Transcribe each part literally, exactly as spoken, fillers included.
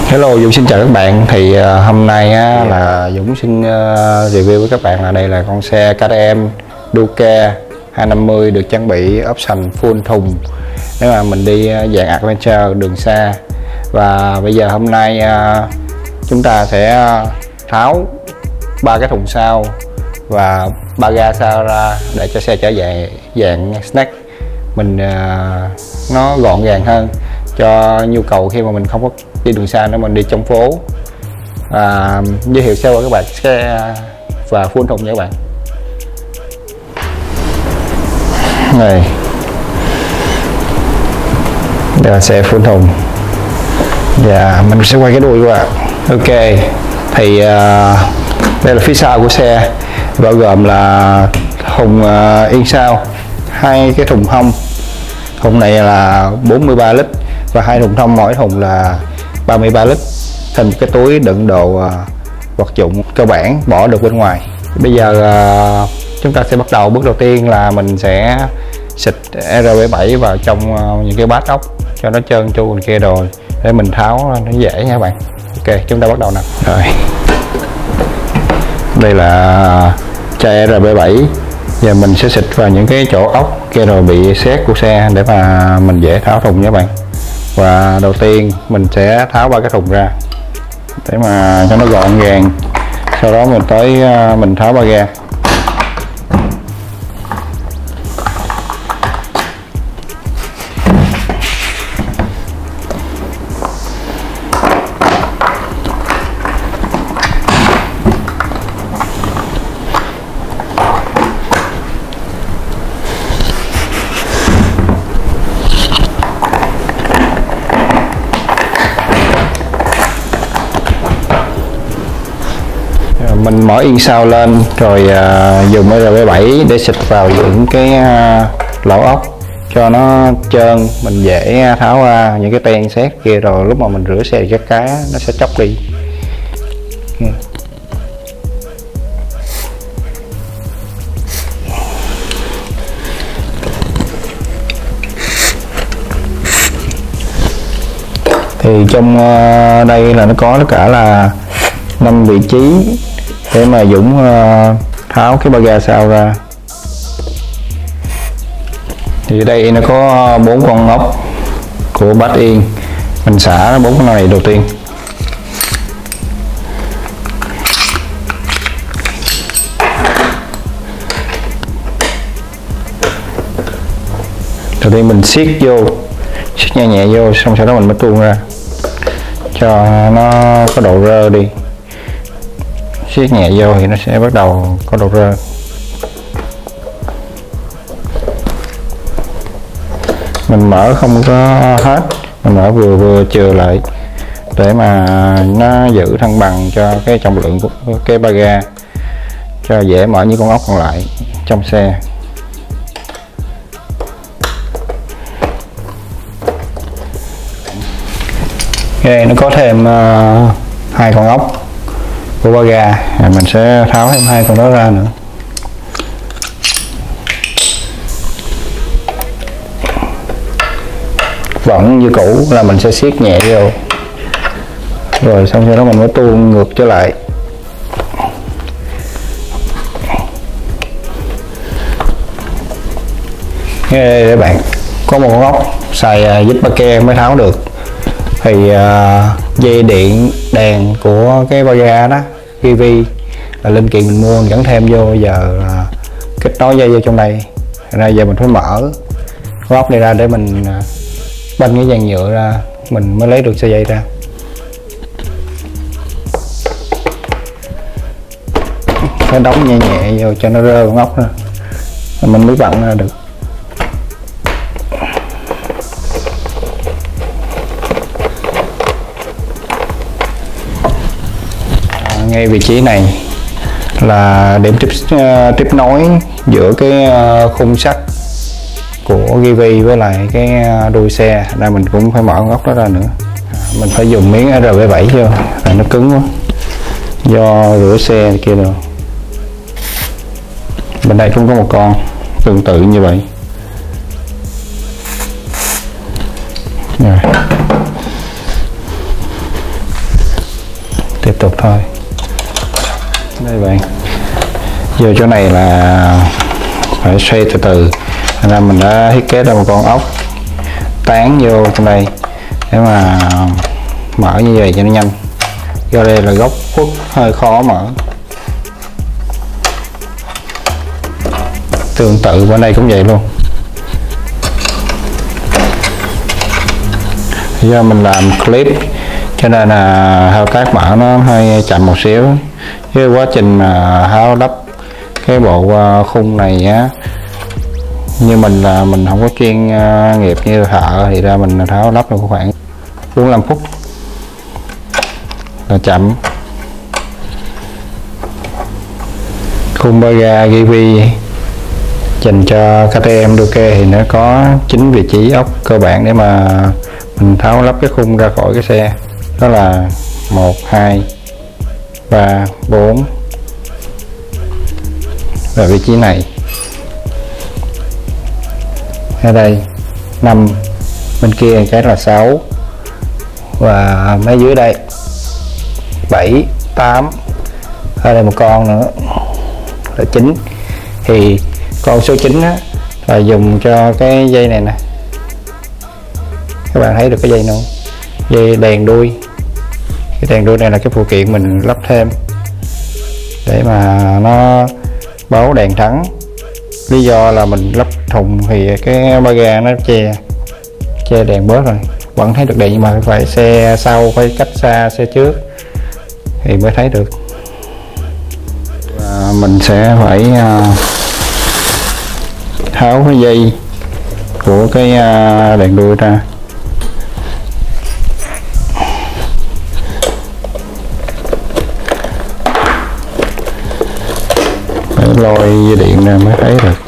Hello, Dũng xin chào các bạn. Thì uh, hôm nay á, là Dũng xin uh, review với các bạn là đây là con xe ca tê em Duke hai năm mươi được trang bị option full thùng nếu mà mình đi uh, dạng adventure đường xa. Và bây giờ hôm nay uh, chúng ta sẽ uh, tháo ba cái thùng sau và ba ga sau ra để cho xe trở về dạng snack mình uh, nó gọn gàng hơn cho nhu cầu khi mà mình không có đi đường xa nữa, mình đi trong phố. À, giới thiệu sơ qua các bạn xe và full thùng nha các bạn. Này, đây là xe full thùng và mình sẽ quay cái đuôi các bạn. Ok, thì uh, đây là phía sau của xe, bao gồm là thùng uh, yên sau, hai cái thùng hông. Thùng này là bốn mươi ba lít và hai thùng thông, mỗi thùng là ba mươi ba lít, thành một cái túi đựng đồ uh, vật dụng cơ bản bỏ được bên ngoài. Bây giờ uh, chúng ta sẽ bắt đầu. Bước đầu tiên là mình sẽ xịt R bảy bảy vào trong uh, những cái bát ốc cho nó trơn tru bên kia rồi để mình tháo nó dễ nha các bạn. Ok, chúng ta bắt đầu nào. Rồi, đây là chai R bảy bảy và mình sẽ xịt vào những cái chỗ ốc kia rồi bị sét của xe để mà mình dễ tháo thùng nha các bạn. Và đầu tiên mình sẽ tháo ba cái thùng ra để mà cho nó gọn gàng, sau đó mình tới mình tháo ba ga. Mình mở yên sau lên rồi uh, dùng R bảy bảy để xịt vào những cái uh, lỗ ốc cho nó trơn, mình dễ tháo ra những cái ten sét kia, rồi lúc mà mình rửa xe chắc cá nó sẽ chóc đi. Thì trong uh, đây là nó có tất cả là năm vị trí để mà Dũng uh, tháo cái ba ga sau ra. Thì đây nó có bốn con ốc của bát yên, mình xả bốn con này đầu tiên. Đầu tiên mình siết vô, siết nhẹ nhẹ vô, xong sau đó mình mới tuôn ra cho nó có độ rơ đi. Siết nhẹ vô thì nó sẽ bắt đầu có độ rơ. Mình mở không có hết, mình mở vừa vừa chừa lại để mà nó giữ thăng bằng cho cái trọng lượng của cái ba ga, cho dễ mở những con ốc còn lại trong xe. Đây nó có thêm uh, hai con ốc của ba ga, mình sẽ tháo thêm hai con đó ra nữa. Vẫn như cũ là mình sẽ siết nhẹ vô, rồi xong sau đó mình mới tuôn ngược trở lại. Đây các bạn, có một con ốc xài uh, giúp ba ke mới tháo được. Thì uh, dây điện đèn của cái ba ga đó, gi vi là linh kiện mình mua, mình gắn thêm vô. Giờ uh, kết nối dây vô trong đây, ra giờ mình phải mở con ốc này ra để mình uh, banh cái dàn nhựa ra, mình mới lấy được sợi dây ra. Phải đóng nhẹ nhẹ vô cho nó rơ con ốc ra, mình mới vặn ra được. Ngay vị trí này là điểm tiếp uh, tiếp nối giữa cái uh, khung sắt của gi vi với lại cái uh, đuôi xe, nên mình cũng phải mở con ốc đó ra nữa. À, mình phải dùng miếng R bảy bảy vô, tại nó cứng quá do rửa xe kia rồi. Bên đây cũng có một con tương tự như vậy. Rồi. tiếp tục thôi. Đây bạn, giờ chỗ này là phải xoay từ từ, nên mình đã thiết kế ra một con ốc tán vô trong đây để mà mở như vậy cho nó nhanh. Do đây là góc khuất hơi khó mở. Tương tự bên đây cũng vậy luôn. Do mình làm clip cho nên là thao tác mở nó hơi chậm một xíu. Cái quá trình mà tháo lắp cái bộ khung này á, như mình là mình không có chuyên nghiệp như thợ thì ra mình tháo lắp được khoảng bốn mươi lăm phút là chậm. Khung Baga gi vi dành cho ca tê em Duke thì nó có chín vị trí ốc cơ bản để mà mình tháo lắp cái khung ra khỏi cái xe. Đó là một, hai, ba, bốn và vị trí này. Ở đây năm, bên kia cái là sáu và mấy dưới đây bảy, tám, ở đây một con nữa là chín. Thì con số chín á, là dùng cho cái dây này nè, các bạn thấy được cái dây không? Dây đèn đuôi. Cái đèn đuôi này là cái phụ kiện mình lắp thêm để mà nó báo đèn thắng. Lý do là mình lắp thùng thì cái Baga nó che che đèn bớt rồi, vẫn thấy được đèn nhưng mà phải xe sau phải cách xa xe trước thì mới thấy được. Và mình sẽ phải tháo cái dây của cái đèn đuôi ra. Phải lôi dây điện ra mới thấy được.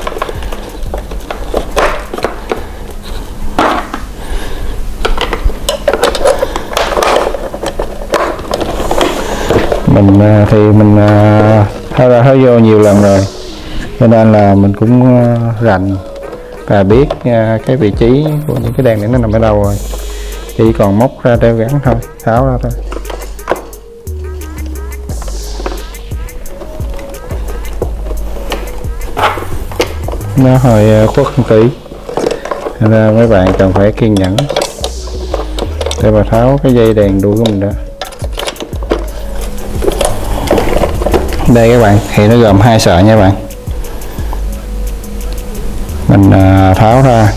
Mình thì mình tháo ra tháo vô nhiều lần rồi, cho nên là mình cũng rành và biết cái vị trí của những cái đèn này nó nằm ở đâu rồi. Chỉ còn móc ra đeo gắn thôi, tháo ra thôi. Nó hơi khuất một tí, nên mấy bạn cần phải kiên nhẫn để mà tháo cái dây đèn đuôi của mình ra. Đây các bạn, thì nó gồm hai sợi nha bạn. Mình uh, tháo ra.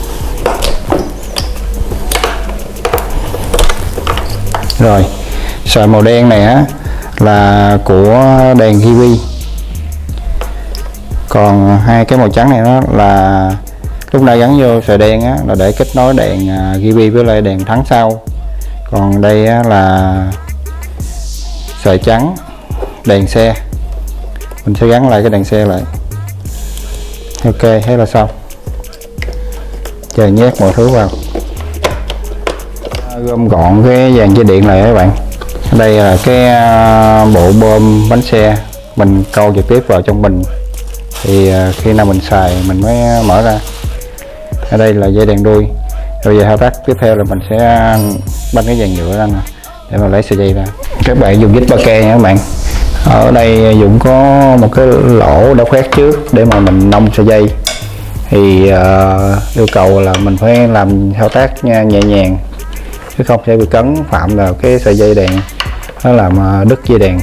Rồi, sợi màu đen này á là của đèn gi vi. Còn hai cái màu trắng này nó là lúc nãy gắn vô sợi đen á là để kết nối đèn uh, gi vi với lại đèn thắng sau. Còn đây á là sợi trắng đèn xe. Mình sẽ gắn lại cái đèn xe lại. Ok, thế là xong. Chờ nhét mọi thứ vào. Gom gọn cái dàn dây điện lại các bạn. Đây là cái bộ bơm bánh xe, mình câu trực tiếp vào trong bình thì khi nào mình xài mình mới mở ra. Ở đây là dây đèn đuôi. Rồi giờ thao tác tiếp theo là mình sẽ banh cái dàn nhựa ra nè để mà lấy sợi dây ra. Các bạn dùng vít ba ke nha các bạn. Ở đây Dũng có một cái lỗ đã khoét trước để mà mình nông sợi dây, thì uh, yêu cầu là mình phải làm thao tác nhẹ nhàng chứ không sẽ bị cấn phạm vào cái sợi dây đèn, nó làm uh, đứt dây đèn.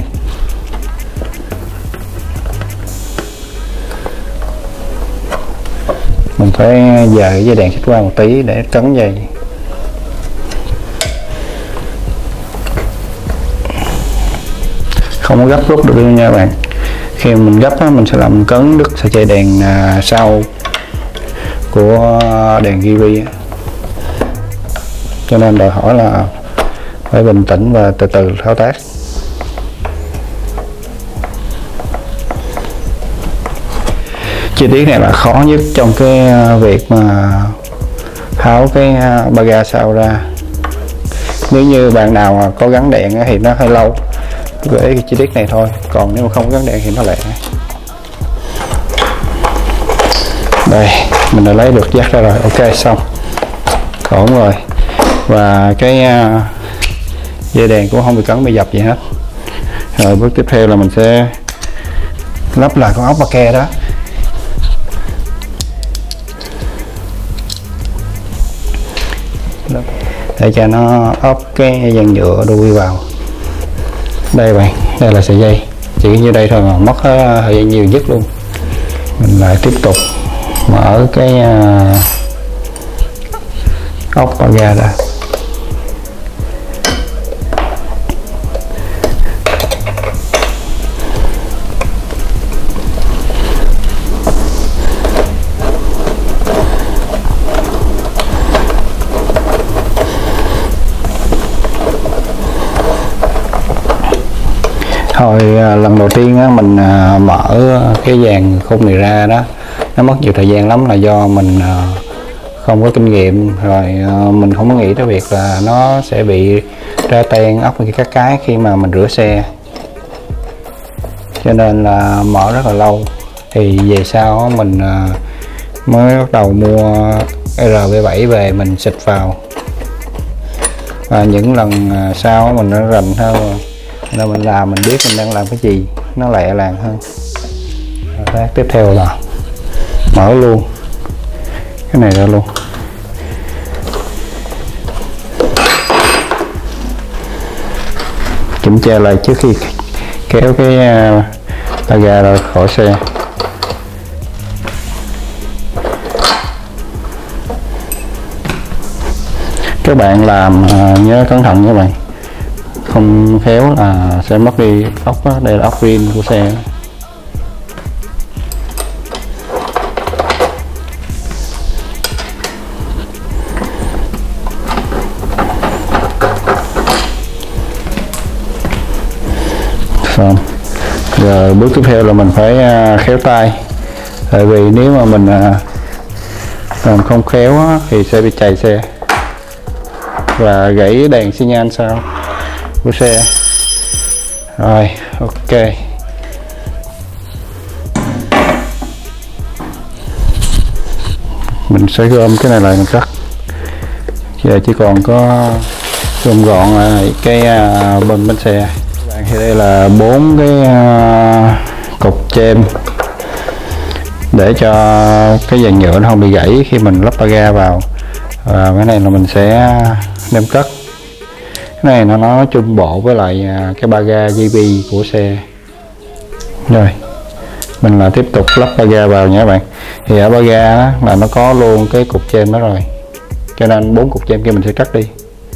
Mình phải dời dây đèn xích qua một tí để cấn dây. Không có gấp rút được nha các bạn. Khi mình gấp á, mình sẽ làm cấn đứt sợi dây đèn à, sau của đèn gi vi, cho nên đòi hỏi là phải bình tĩnh và từ từ thao tác. Chi tiết này là khó nhất trong cái việc mà tháo cái Baga sau ra. Nếu như bạn nào có gắn đèn thì nó hơi lâu với cái chi tiết này thôi, còn nếu mà không gắn đèn thì nó lẹ. Đây, mình đã lấy được jack ra rồi. Ok, xong, ổn rồi. Và cái dây đèn cũng không bị cấn bị dập gì hết. Rồi bước tiếp theo là mình sẽ lắp lại con ốc ba ke đó. Để cho nó ốp cái dàn nhựa đuôi vào. Đây bạn, đây là sợi dây, chỉ như đây thôi mà mất thời gian nhiều nhất luôn. Mình lại tiếp tục mở cái uh, ốc ba ga ra. Hồi lần đầu tiên á, mình mở cái dàn khung này ra đó, nó mất nhiều thời gian lắm, là do mình không có kinh nghiệm, rồi mình không có nghĩ tới việc là nó sẽ bị ra ten ốc cái các cái khi mà mình rửa xe, cho nên là mở rất là lâu. Thì về sau mình mới bắt đầu mua R B bảy về mình xịt vào, và những lần sau mình nó rành hơn, nên mình làm mình biết mình đang làm cái gì, nó lẹ làng hơn. Rồi, tiếp theo là mở luôn cái này ra luôn. Kiểm tra lại trước khi kéo cái ba ga ra khỏi xe. Các bạn làm nhớ cẩn thận các bạn, không khéo là sẽ mất đi ốc đó. Đây là ốc rin của xe. Xong. Giờ bước tiếp theo là mình phải khéo tay, tại vì nếu mà mình làm không khéo thì sẽ bị chày xe và gãy đèn xi nhan sau của xe. Rồi, ok. Mình sẽ gom cái này lại mình cắt. Giờ chỉ còn có gom gọn lại cái bên bánh xe. Các bạn, thì đây là bốn cái cục chêm để cho cái dàn nhựa nó không bị gãy khi mình lắp ba ga vào. Và cái này là mình sẽ đem cất. Cái này nó nó chung bộ với lại cái ba ga giê bê của xe. Rồi mình là tiếp tục lắp ba ga vào nha các bạn. Thì ở ba ga đó, là nó có luôn cái cục chêm đó rồi, cho nên bốn cục chêm kia mình sẽ cắt đi.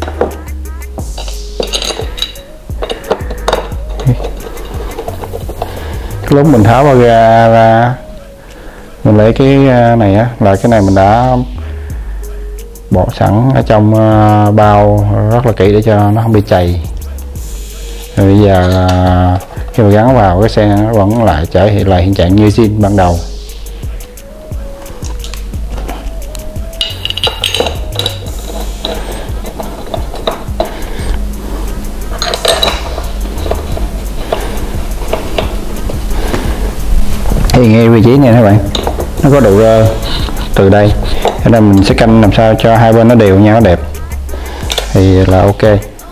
Lúc mình tháo ba ga ra, mình lấy cái này á, là cái này mình đã bỏ sẵn ở trong uh, bao rất là kỹ để cho nó không bị chày. Rồi bây giờ uh, khi mà gắn vào cái xe nó vẫn lại trở hiện lại hiện trạng như zin ban đầu. Thì ngay vị trí này các bạn, nó có độ rơ từ đây, cho nên mình sẽ canh làm sao cho hai bên nó đều nhau, nó đẹp thì là ok.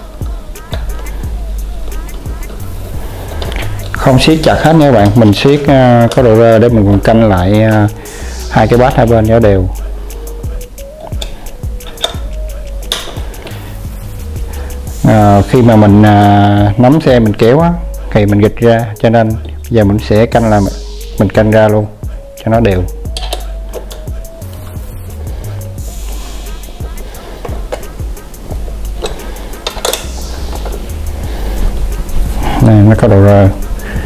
Không siết chặt hết nha các bạn, mình siết uh, có độ rơ để mình còn canh lại uh, hai cái bát hai bên cho đều. Uh, khi mà mình uh, nắm xe mình kéo á, thì mình gịch ra, cho nên giờ mình sẽ canh là mình canh ra luôn cho nó đều. Này nó có độ rơ.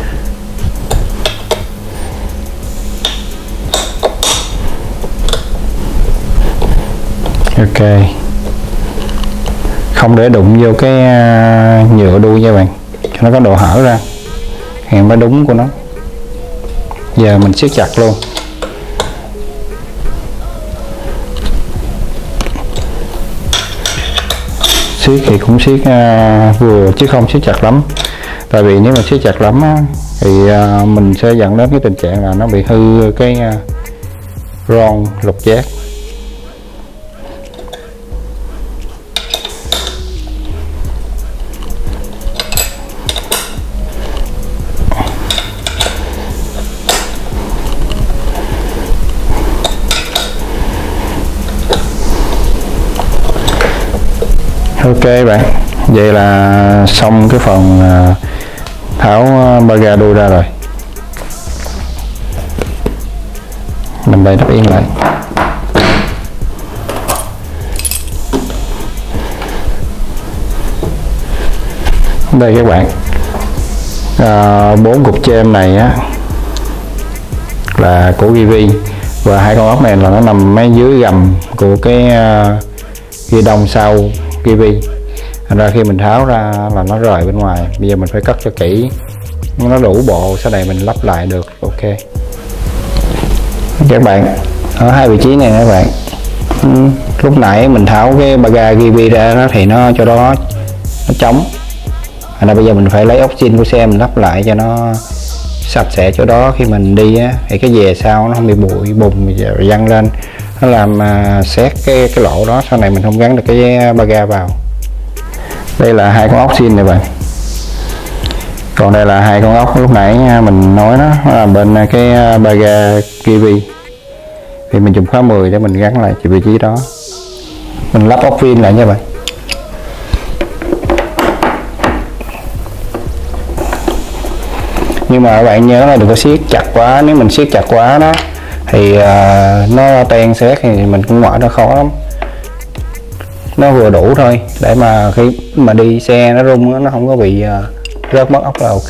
Ok, không để đụng vô cái nhựa đuôi nha bạn, cho nó có độ hở ra thì mới đúng của nó. Giờ mình siết chặt luôn. Siết thì cũng siết uh, vừa chứ không siết chặt lắm, tại vì nếu mà siết chặt lắm á, thì uh, mình sẽ dẫn đến cái tình trạng là nó bị hư cái uh, ron lục giác. Ok bạn, vậy là xong cái phần tháo ba ga đuôi ra rồi. Mình đây đắp yên lại. Đây các bạn, bốn à, cục chêm này á là của Givi, và hai con ốc này là nó nằm mấy dưới gầm của cái uh, ghi đông sau Givi. Thành ra khi mình tháo ra là nó rời bên ngoài. Bây giờ mình phải cất cho kỹ, nó đủ bộ, sau này mình lắp lại được. Ok các bạn, ở hai vị trí này các bạn, ừ, lúc nãy mình tháo cái ba ga Givi ra đó thì nó cho đó nó trống. Thành ra bây giờ mình phải lấy ốc zin của xe mình lắp lại cho nó sạch sẽ chỗ đó. Khi mình đi á thì cái dè sau nó không bị bụi bùn rồi văng lên, nó làm uh, xét cái cái lỗ đó, sau này mình không gắn được cái ba ga vào. Đây là hai con ốc zin này bạn, còn đây là hai con ốc lúc nãy mình nói đó, nó là bên cái ba ga Givi. Thì mình dùng khóa mười để mình gắn lại vị trí đó, mình lắp ốc pin lại nha bạn. Nhưng mà các bạn nhớ là đừng có siết chặt quá, nếu mình siết chặt quá đó thì uh, nó ten xét thì mình cũng mở nó khó lắm. Nó vừa đủ thôi để mà khi mà đi xe nó rung nó không có bị uh, rớt mất ốc là ok.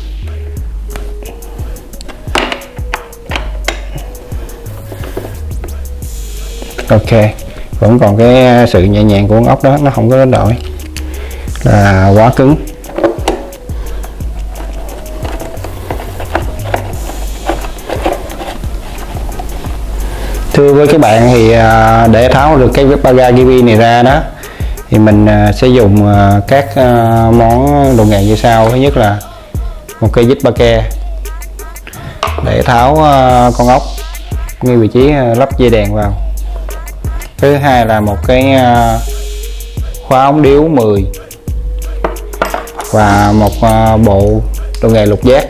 Ok, vẫn còn cái sự nhẹ nhàng của con ốc đó, nó không có đánh đổi là quá cứng. Thưa với các bạn thì để tháo được cái ba ga Givi này ra đó thì mình sẽ dùng các món đồ nghề như sau. Thứ nhất là một cây vít ba ke để tháo con ốc ngay vị trí lắp dây đèn vào. Thứ hai là một cái khóa ống điếu mười và một bộ đồ nghề lục giác.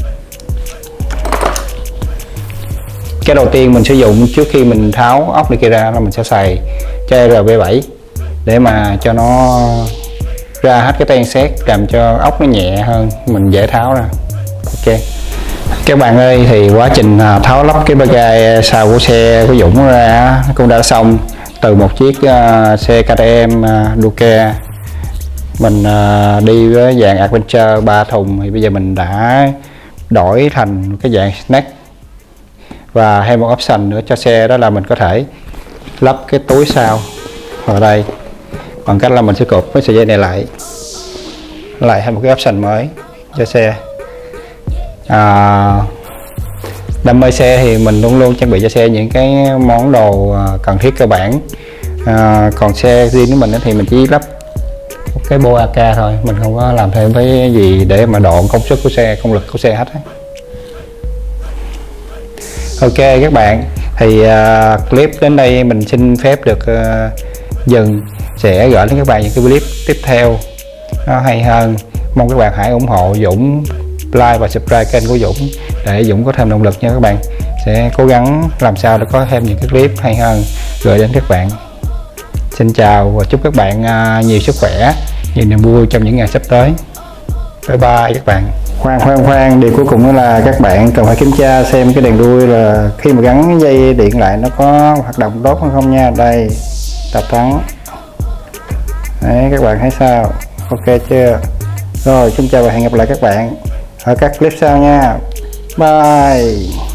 Cái đầu tiên mình sử dụng trước khi mình tháo ốc này kia ra là mình sẽ xài chai R B bảy để mà cho nó ra hết cái ten xét, làm cho ốc nó nhẹ hơn, mình dễ tháo ra. Ok các bạn ơi, thì quá trình tháo lắp cái ba ga sau của xe của Dũng ra cũng đã xong. Từ một chiếc uh, xe ca tê em uh, Duke mình uh, đi với dạng Adventure ba thùng, thì bây giờ mình đã đổi thành cái dạng snack. Và thêm một option nữa cho xe đó là mình có thể lắp cái túi sau vào đây bằng cách là mình sẽ cột cái sợi dây này lại lại thêm một cái option mới cho xe. à, đam mê xe thì mình luôn luôn trang bị cho xe những cái món đồ cần thiết cơ bản. à, còn xe riêng của mình thì mình chỉ lắp một cái bo a ca thôi, mình không có làm thêm cái gì để mà độ công suất của xe, công lực của xe hết. Ok các bạn, thì uh, clip đến đây mình xin phép được uh, dừng, sẽ gửi đến các bạn những cái clip tiếp theo nó hay hơn. Mong các bạn hãy ủng hộ Dũng, like và subscribe kênh của Dũng để Dũng có thêm động lực nha các bạn. Sẽ cố gắng làm sao để có thêm những cái clip hay hơn gửi đến các bạn. Xin chào và chúc các bạn uh, nhiều sức khỏe, nhiều niềm vui trong những ngày sắp tới. Bye bye các bạn. Khoan khoan khoan, điều cuối cùng đó là các bạn cần phải kiểm tra xem cái đèn đuôi là khi mà gắn dây điện lại nó có hoạt động tốt hay không nha. Đây, tập thắng. Đấy, các bạn thấy sao? Ok chưa? Rồi, xin chào và hẹn gặp lại các bạn ở các clip sau nha. Bye.